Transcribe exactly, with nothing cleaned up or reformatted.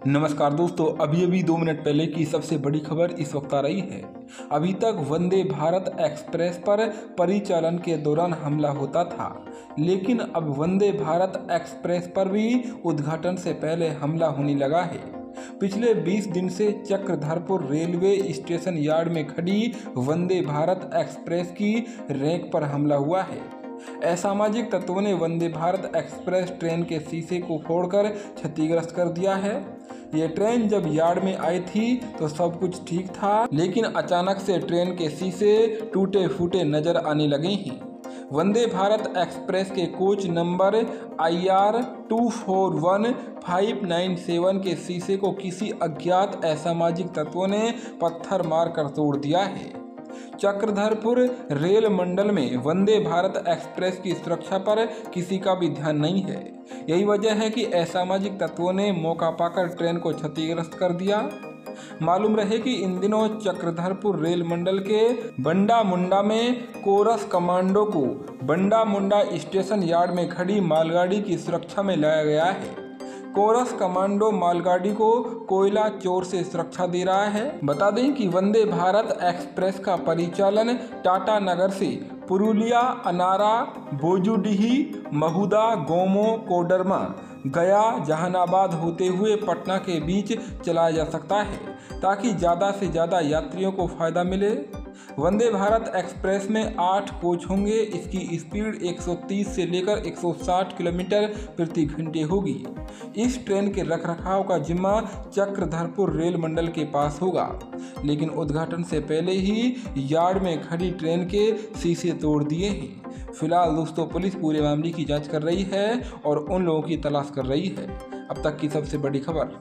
नमस्कार दोस्तों, अभी अभी दो मिनट पहले की सबसे बड़ी खबर इस वक्त आ रही है। अभी तक वंदे भारत एक्सप्रेस पर परिचालन के दौरान हमला होता था, लेकिन अब वंदे भारत एक्सप्रेस पर भी उद्घाटन से पहले हमला होने लगा है। पिछले बीस दिन से चक्रधरपुर रेलवे स्टेशन यार्ड में खड़ी वंदे भारत एक्सप्रेस की रैक पर हमला हुआ है। असामाजिक तत्वों ने वंदे भारत एक्सप्रेस ट्रेन के शीशे को फोड़कर क्षतिग्रस्त कर दिया है। ये ट्रेन जब यार्ड में आई थी तो सब कुछ ठीक था, लेकिन अचानक से ट्रेन के शीशे टूटे फूटे नजर आने लगे हैं। वंदे भारत एक्सप्रेस के coach number I R two four one five nine seven के शीशे को किसी अज्ञात असामाजिक तत्वों ने पत्थर मारकर तोड़ दिया है। चक्रधरपुर रेल मंडल में वंदे भारत एक्सप्रेस की सुरक्षा पर किसी का भी ध्यान नहीं है। यही वजह है कि असामाजिक तत्वों ने मौका पाकर ट्रेन को क्षतिग्रस्त कर दिया। मालूम रहे कि इन दिनों चक्रधरपुर रेल मंडल के बंडा मुंडा में कोरस कमांडो को बंडा मुंडा स्टेशन यार्ड में खड़ी मालगाड़ी की सुरक्षा में लाया गया है। कोरस कमांडो मालगाड़ी को कोयला चोर से सुरक्षा दे रहा है। बता दें कि वंदे भारत एक्सप्रेस का परिचालन टाटा नगर से पुरुलिया, अनारा, बोजुडीही, महुदा, गोमो, कोडरमा, गया, जहानाबाद होते हुए पटना के बीच चलाया जा सकता है, ताकि ज़्यादा से ज़्यादा यात्रियों को फ़ायदा मिले। वंदे भारत एक्सप्रेस में आठ कोच होंगे। इसकी स्पीड एक सौ तीस से लेकर एक सौ साठ किलोमीटर प्रति घंटे होगी। इस ट्रेन के रखरखाव का जिम्मा चक्रधरपुर रेल मंडल के पास होगा, लेकिन उद्घाटन से पहले ही यार्ड में खड़ी ट्रेन के शीशे तोड़ दिए हैं। फिलहाल दोस्तों, पुलिस पूरे मामले की जांच कर रही है और उन लोगों की तलाश कर रही है। अब तक की सबसे बड़ी खबर।